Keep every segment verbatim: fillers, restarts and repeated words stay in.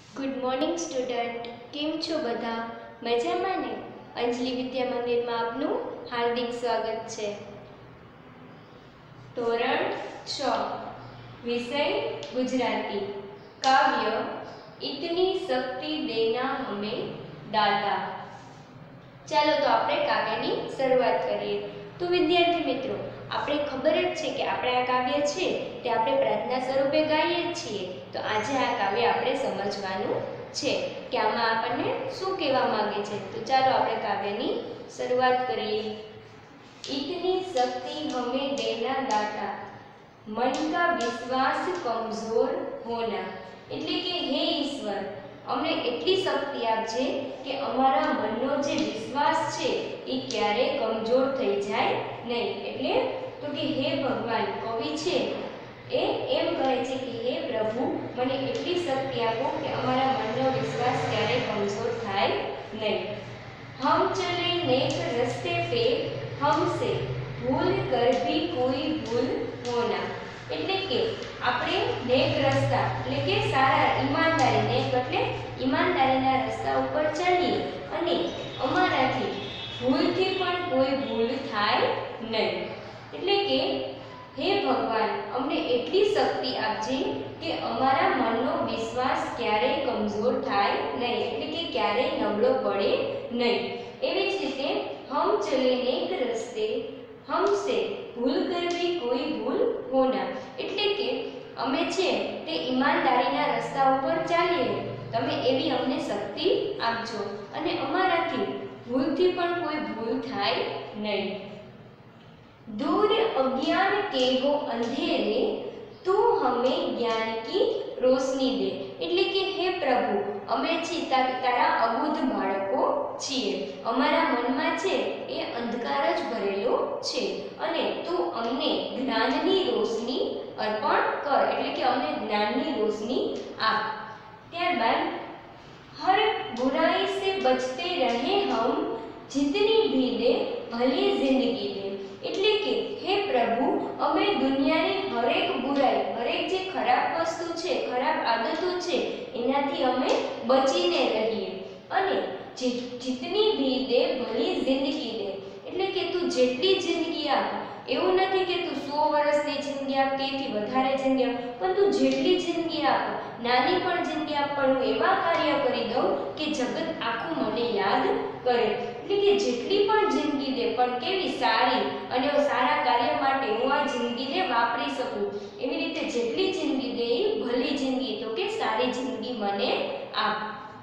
Good morning student, કેમ છો બધા? મજામાં ને? અંજલિ વિદ્યા મંદિરમાં આપનું હાર્દિક સ્વાગત છે. ધોરણ છ, વિષય ગુજરાતી. કાવ્ય ઇતની શક્તિ દેના હમે દાતા. ચાલો તો આપણે કાવ્યની શરૂઆત કરીએ. તો વિદ્યાર્થી મિત્રો, આપણે ખબર જ છે કે આપણે આ કાવ્ય છે તે આપણે પ્રાર્થના સ્વરૂપે ગાઈએ જ છીએ. તો આજે આ કાવ્ય આપણે સમજવાનું છે કે આમાં આપણને શું કહેવા માંગે છે. તો ચાલો આપણે કાવ્યની શરૂઆત કરીએ. इतनी शक्ति हमें देना दाता, मन का विश्वास कमजोर होना. એટલે કે હે ઈશ્વર, અમને એટલી શક્તિ આપજે કે અમારા મનનો જે વિશ્વાસ છે એ ક્યારેય કમજોર થઈ જાય નહીં. એટલે તો કે હે ભગવાન, કવિ છે એ એમ કહે છે કે હે પ્રભુ, મને એટલી શક્તિ આપો કે અમારા મનનો વિશ્વાસ ક્યારેય કમજોર થાય નહીં. હમ ચલે નેક રસ્તે પે, हमसे भूल कर भी कोई भूल होना. એટલે કે આપણે નેક રસ્તા એટલે કે સારા ઈમાનદારી, નેક એટલે ઈમાનદારીના રસ્તા ઉપર ચાલીએ અને અમારાથી ભૂલથી પણ કોઈ ભૂલ થાય નહીં. એટલે કે હે ભગવાન, અમને એટલી શક્તિ આપજે કે અમારા મનનો વિશ્વાસ ક્યારેય કમજોર થાય નહીં, એટલે કે ક્યારેય નબળો પડે નહીં. એવી જ રીતે हम चले नेक रस्ते, हमसे भूल कर भी कोई भूल होना. એટલે કે અમે છે તે ઈમાનદારીના રસ્તા ઉપર ચાલીએ, તમે એવી અમને શક્તિ આપજો અને અમારાથી ભૂલથી પણ કોઈ ભૂલ થાય નહીં. दूर अज्ञान के हो अंधेरे, तू हमें ज्ञान की रोशनी दे. એટલે કે હે પ્રભુ, અમે છીએ તારા અબુધ બાળકો છીએ, અમારા મનમાં છે એ અંધકાર જ ભરેલો છે અને તું અમને જ્ઞાનની રોશની અર્પણ કર, એટલે કે અમને જ્ઞાનની રોશની આપ. ત્યારબાદ હર બુરાઈ સે બચતે રહે હમ, જીતની ભી દે ભલી જિંદગી દે. એટલે કે હે પ્રભુ, અમે દુનિયાની હરેક બુરાઈ, હરેક જે ખરાબ વસ્તુ છે, ખરાબ આદતો છે એનાથી અમે બચીને રહીએ અને જીતની ભી દે ભલી જિંદગી દે. એટલે કે તું જેટલી જિંદગી આપ, એવું નથી કે તું સો વર્ષની જિંદગી આપ કે એથી વધારે જિંદગી આપ, પણ તું જેટલી જિંદગી આપ, નાની પણ જિંદગી આપ, પણ હું એવા કાર્ય કરી દઉં કે જગત આખું મને યાદ કરે. એટલે કે જેટલી પણ જિંદગી દે પણ કેવી સારી અને સારા કાર્ય માટે હું આ જિંદગીને વાપરી શકું, એવી રીતે જેટલી જિંદગી દે એ ભલી જિંદગી, તો કે સારી જિંદગી મને આપ.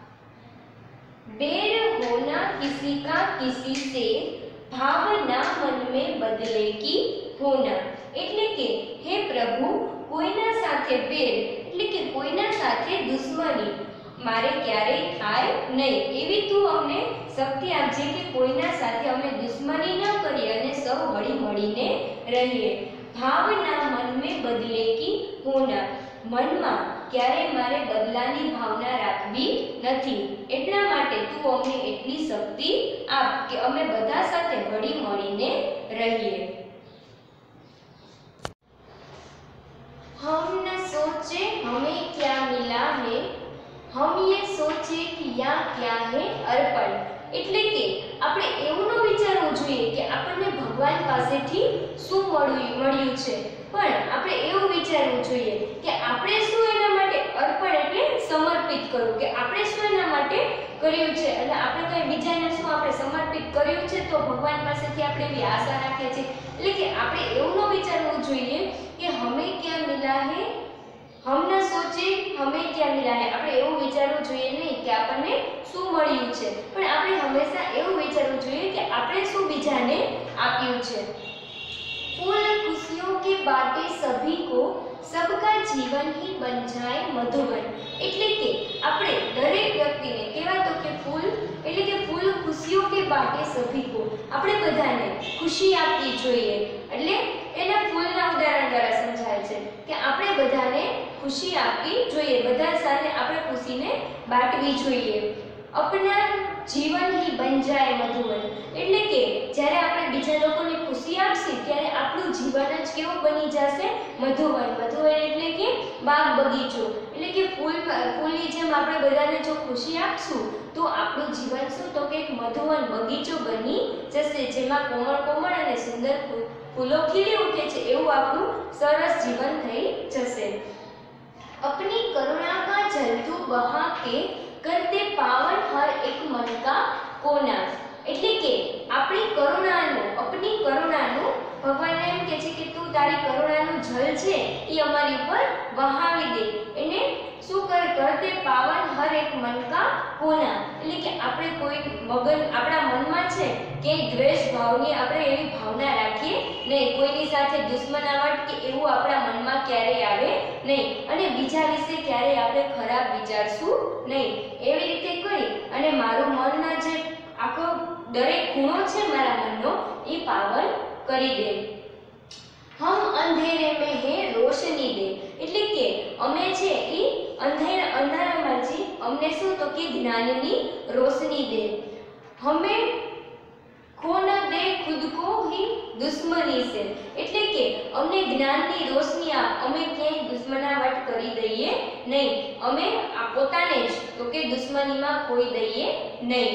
बैर होना किसी का किसी से, भावना मन में बदले की होना. એટલે કે હે પ્રભુ, કોઈના સાથે બેર એટલે કે કોઈના સાથે દુશ્મની મારે ક્યારેય થાય નહીં, એવી તું અમને શક્તિ આપજે કે કોઈના સાથે અમે દુશ્મની ન કરીએ અને સૌ હળી મળીને રહીએ. ભાવના મન में बदले की होना, મનમાં ક્યારેય મારે બદલાની ભાવના રાખવી નથી, એટલા માટે તું અમને એટલી શક્તિ આપ કે અમે બધા સાથે હળી મળીને રહીએ. हम न सोचे हमें क्या मिला है, हम ये सोचे कि यहाँ क्या है अर्पण. એટલે કે આપણે એવું ન વિચારવું જોઈએ કે આપણને ભગવાન પાસેથી શું મળ્યું મળ્યું છે, પણ આપણે એવું વિચારવું જોઈએ કે આપણે શું એના માટે અર્પણ એટલે સમર્પિત કરવું, કે આપણે શું એના માટે કર્યું છે અને આપણે કંઈ બીજાને શું આપણે સમર્પિત કર્યું છે તો ભગવાન પાસેથી આપણે એવી આશા રાખીએ છીએ. એટલે કે આપણે એવું ન વિચારવું જોઈએ કે હમે ક્યાં મિલા હે, હમ ન સોચે હમે ક્યાં મિલા હે. આપણે એવું વિચારવું જોઈએ નહીં કે આપણને શું મળ્યું છે, પણ આપણે હંમેશા એવું વિચારવું જોઈએ કે આપણે શું બીજાને આપ્યું છે. फूल खुशियों के बाटे सभी को, सबका जीवन ही बन जाए मधुबन. એટલે કે આપણે દરેક વ્યક્તિને કેવા તો કે ફૂલ એટલે કે ફૂલ ખુશીઓ કે બાટે સભી કો, આપણે બધાને ખુશી આપવી જોઈએ. એટલે એના ફૂલના ઉદાહરણ દ્વારા સમજાય છે કે આપણે બધાને ખુશી આપવી જોઈએ, બધા સાથે આપણે ખુશીને બાંટવી જોઈએ. अपना जीवन ही बन जाए मधुवन. એટલે કે જ્યારે આપણે બીજા લોકોને ખુશી આપીએ ત્યારે આપણું જીવન જ કેવું બની જશે? મધુવન. મધુવન એટલે કે બાગ બગીચો એટલે કે ફૂલ ફૂલની જેમ આપણે બધાને જો ખુશી આપશું તો આપણું જીવન શું તો કે એક મધુવન બગીચો બની જશે, જેમાં કોમળ કોમળ અને સુંદર ફૂલો ખીલી ઉઠે છે એવું આપણું સરસ જીવન થઈ જશે। अपनी करुणा का जल तू बहा के करते पावन हर एक मन का कोना એટલે કે આપણી કરુણાનું આપણી કરુણાનું ભગવાન એમ કહે છે કે તું તારી કરુણાનું જલ છે એ અમારી ઉપર વહાવી દે, એને શું કર કરતે પાવન હર એક મન કા કોના એટલે કે આપણે કોઈ મગન આપણા મનમાં છે કે દ્વેષ ભાવની આપણે એવી ભાવના રાખીએ નહીં, કોઈની સાથે દુશ્મનાવટ કે એવું આપણા મનમાં ક્યારેય આવે નહીં અને બીજા વિશે ક્યારેય આપણે ખરાબ વિચારશું નહીં। એવી રીતે કરી અને મારું મનના જે આખો દરેક ખૂણો છે મારા મનનો એ પાવન કરી દે। હમ અંધેરે में है रोशनी दे એટલે કે અમે છે એ અંધેર અંધારામાંથી અમને શું તો કે જ્ઞાનની રોશની દે। હમે ખો ન દે ખુદ કો ही दुश्मनी से એટલે કે અમને જ્ઞાનની રોશની આપ, અમે ક્યાંય દુશ્મનાવટ કરી દઈએ નહીં, અમે આ પોતાને જ તો કે દુશ્મનીમાં ખોઈ દઈએ નહીં।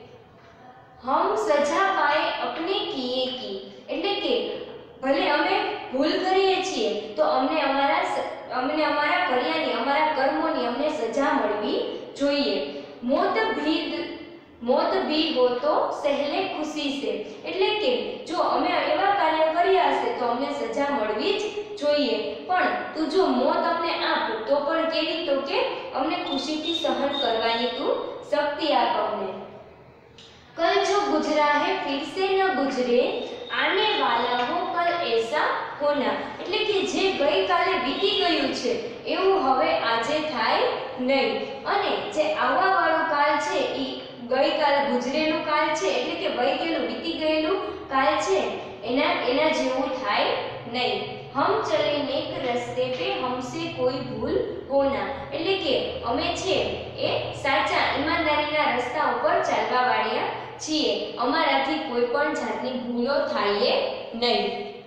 हम सजा पाए अपने किए की એટલે કે ભલે અમે ભૂલ કરીએ છીએ તો અમને અમારા અમને અમારા કર્યાની અમારા કર્મોની અમને સજા મળવી જોઈએ। મોત ભી મોત ભી હો તો સહેલે ખુશી સે એટલે કે જો અમે એવા કાર્ય કર્યા હશે તો અમને સજા મળવી જ જોઈએ, પણ તું જો મોત અમને આપ તો પણ કેવી તો કે અમને ખુશીથી સહન કરવાની તું શક્તિ આપ અમને। कल जो गुजरा है फिर से न गुजरे आने वाला हो कल ऐसा होना એટલે કે જે ગઈકાલે વીતી ગયું છે એવું હવે આજે થાય નહીં અને જે આવવા વાળું કાલ છે એ ગઈકાલ ગુજરેલું કાલ છે એટલે કે વહી ગયેલું વીતી ગયેલું કાલ છે એના એના જેવું થાય નહીં। हम चले नेक रस्ते पे हमसे कोई भूल होना એટલે કે અમે છે એ સાચા ઈમાનદારીના રસ્તા ઉપર ચાલવા વાળા છીએ, અમારાથી કોઈ પણ જાતની ભૂલો થાય નહીં।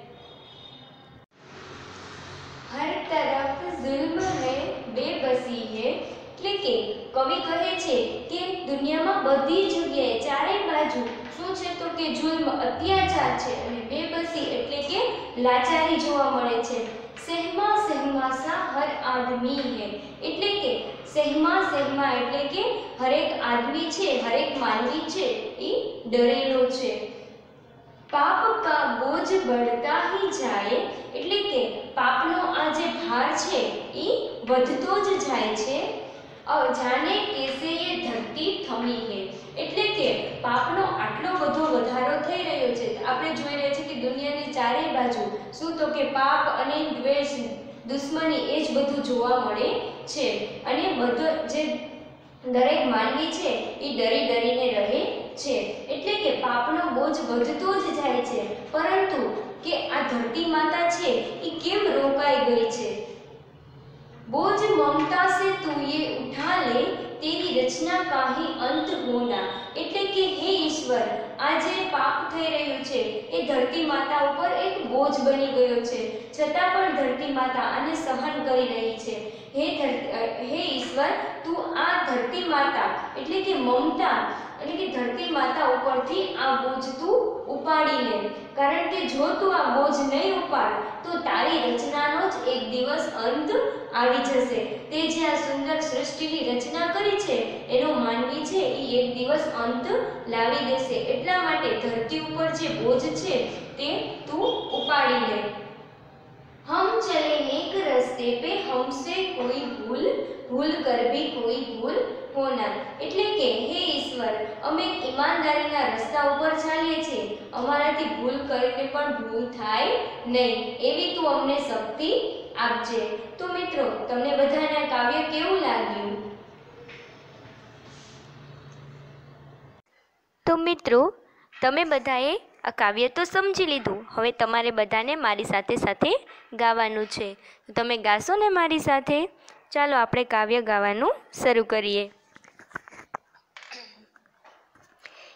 हर तरफ जुल्म है बेबसी है એટલે કે કવિ કહે છે કે દુનિયામાં બધી જગ્યાએ ચારે બાજુ શું છે તો કે જુલ્મ અત્યાચાર છે અને બેબસી એટલે કે લાચારી જોવા મળે છે। સહેમા સહેમા સા હર આદમી હે એટલે કે સહેમા સહેમા એટલે કે હરેક આદમી છે હરેક માનવી છે એ ડરેલો છે। પાપ કા બોજ बढ़ता ही जाए એટલે કે પાપનો આ જે ભાર છે એ વધતો જ જાય છે। જાણે કેસે ये धरती थमी है એટલે કે પાપનો આટલો બધો વધારો થઈ રહ્યો છે, આપણે જોઈ રહ્યા છીએ કે દુનિયાની ચારે બાજુ શું તો કે પાપ અને દ્વેષ દુશ્મની એ જ બધું જોવા મળે છે અને બધો જે દરેક માનવી છે એ ડરી ડરીને રહે છે એટલે કે પાપનો બોજ વધતો જ જાય છે, પરંતુ કે આ ધરતી માતા છે એ કેમ રોકાઈ ગઈ છે। बोझ ममता से तू ये उठा ले तेरी रचना का ही अंत होना એટલે કે હે ઈશ્વર આ જે પાપ થઈ રહ્યું છે એ ધરતી માતા ઉપર એક બોજ બની ગયો છે, છતાં પણ ધરતી માતા આને સહન કરી રહી છે। હે હે ઈશ્વર તું આ ધરતી માતા એટલે કે મમતા એટલે કે ધરતી માતા ઉપરથી આ બોજ તું ઉપાડી લે, કારણ કે જો તું આ બોજ નહીં ઉપાડ તો તારી રચનાનો જ એક દિવસ અંત આવી જશે। તે જે આ સુંદર સૃષ્ટિની રચના કરી છે એનો માનવી છે એ એક દિવસ અંત લાવી દેશે, એટલા માટે ધરતી ઉપર જે બોજ છે તે તું ઉપાડી લે। हम चले नेक रस्ते पे हमसे कोई भूल भूल कर भी कोई भूल होना એટલે કે હે ઈશ્વર અમે ઈમાનદારીના રસ્તા ઉપર ચાલીએ છીએ, અમારાથી ભૂલ કરીને પણ ભૂલ થાય નહીં એવી તું અમને શક્તિ આપજે। તો મિત્રો તમને બધાને આ કાવ્ય કેવું લાગ્યું? તો મિત્રો તમે બધાએ આ કાવ્ય તો સમજી લીધું, હવે તમારે બધાને મારી સાથે સાથે ગાવાનું છે, તમે ગાશો ને મારી સાથે? ચાલો આપણે કાવ્ય ગાવાનું શરૂ કરીએ।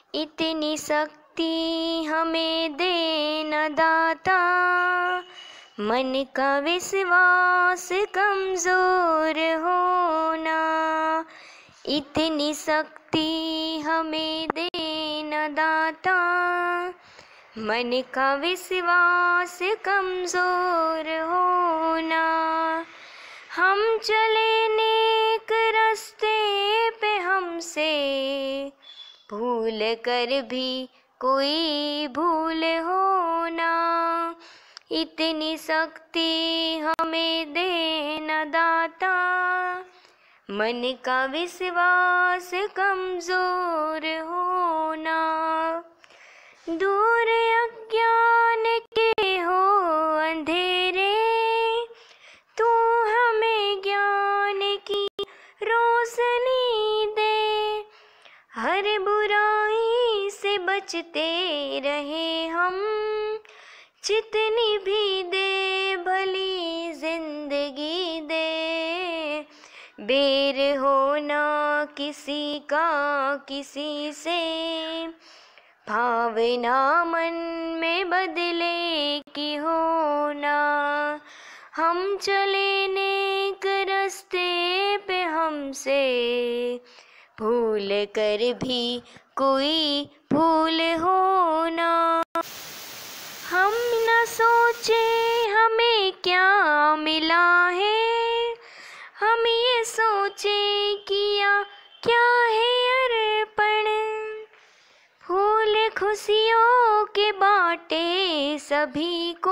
इतनी शक्ति हमें दे न दाता मन का विश्वास कमजोर होना, इतनी शक्ति हमें देना दाता। मन का विश्वास कमजोर होना, हम चले नेक रास्ते पे हमसे भूल कर भी कोई भूल होना, इतनी शक्ति हमें देना दाता। मन का विश्वास कमजोर होना, दूर अज्ञान के हो अंधेरे, तू हमें ज्ञान की रोशनी दे। हर बुराई से बचते रहे हम, जितनी भी दे भली जिंदगी दे। बेर होना किसी का किसी से, भावना मन में बदले की होना। हम चले नेक रास्ते पे हमसे भूल कर भी कोई भूल होना। हम न सोचे हमें क्या मिला है, हम ये सोचे किया क्या है अर्पण। फूल खुशियों के बाटे सभी को,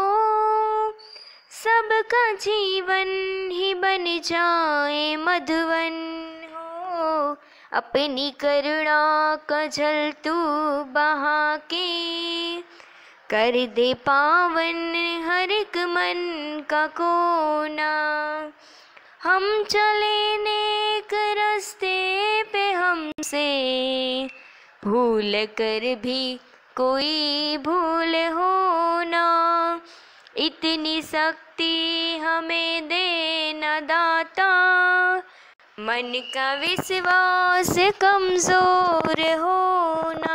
सबका जीवन ही बन जाए मधुवन हो। अपनी करुणा का जल तू बहा के, कर दे पावन हर एक मन का कोना। हम चले नेक रास्ते पे हमसे भूल कर भी कोई भूल होना, इतनी शक्ति हमें देना दाता। मन का विश्वास कमजोर होना,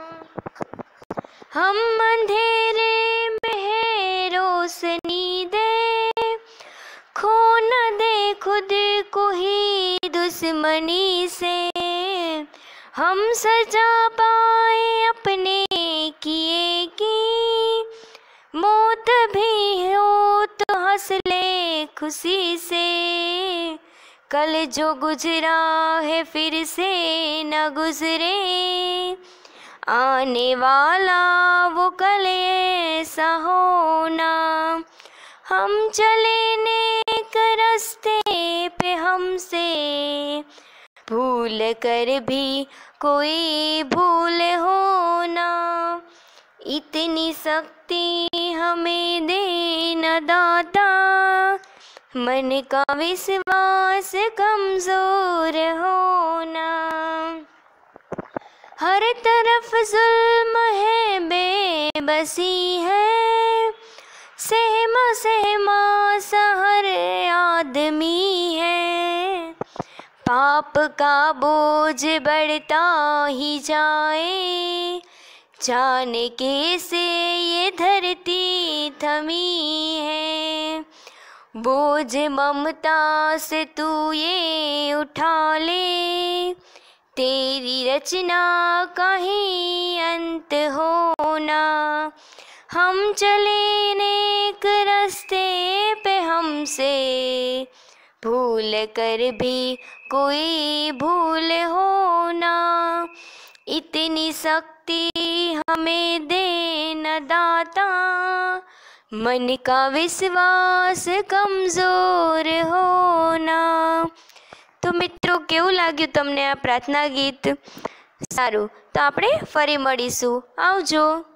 हम अंधेरे में है रोशनी दे। खो न दे खुद को ही दुश्मनी से, हम सजा पाए अपने किए की। मौत भी हो तो हंस ले खुशी से, कल जो गुजरा है फिर से न गुजरे। आने वाला वो कल ऐसा होना, हम चले नेक रास्ते पे हमसे भूल कर भी कोई भूल होना, इतनी शक्ति हमें देना दाता। मन का विश्वास कमजोर होना, हर तरफ जुल्म है बेबसी है। सहमा सहमा सा हर आदमी है, पाप का बोझ बढ़ता ही जाए। जाने कैसे ये धरती थमी है, बोझ ममता से तू ये उठा ले। तेरी रचना का ही अंत होना, हम चले नेक रास्ते पे हमसे भूल कर भी कोई भूल होना, इतनी शक्ति हमें देना दाता। मन का विश्वास कमजोर होना। तो મિત્રો કેવું લાગ્યું તમને આ પ્રાર્થના ગીત? સારું, તો આપણે ફરી મળીશું. આવજો.